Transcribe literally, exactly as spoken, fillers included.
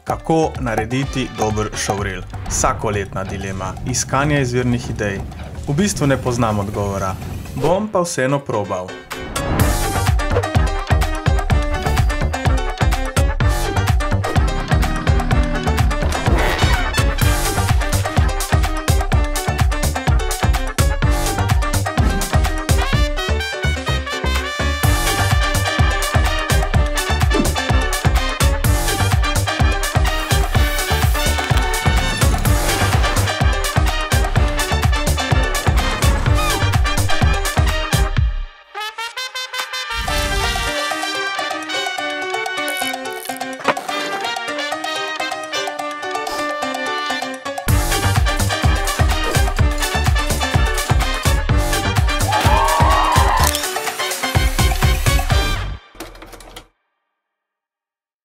Kako narediti dober showreel? Vsakoletna dilema, iskanje izvirnih idej. V bistvu ne poznam odgovora, bom pa vseeno probal.